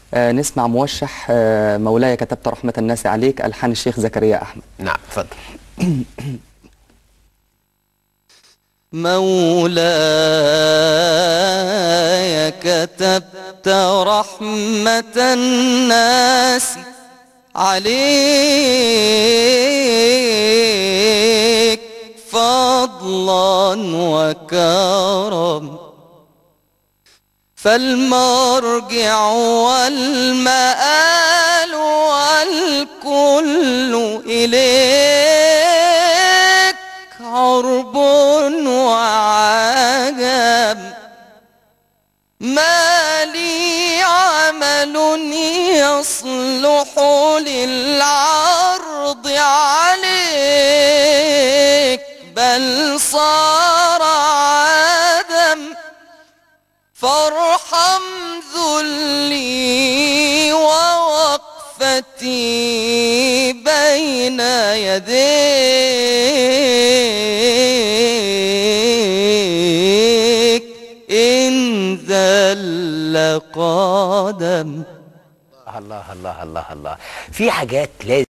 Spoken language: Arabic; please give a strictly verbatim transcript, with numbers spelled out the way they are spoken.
آه نسمع موشح آه مولاي كتبت رحمة الناس عليك، ألحان الشيخ زكريا أحمد. نعم اتفضل. مولاي كتبت رحمة الناس عليك فضلا وكرم، فالمرجع والمآل والكل إليك عرب وعجب. ما لي عمل يصلح للعرض عليك، بل صار عدم، فارحم ذلي ووقفتي بين يديك إن ذل قدم. الله الله الله الله، في حاجات لازم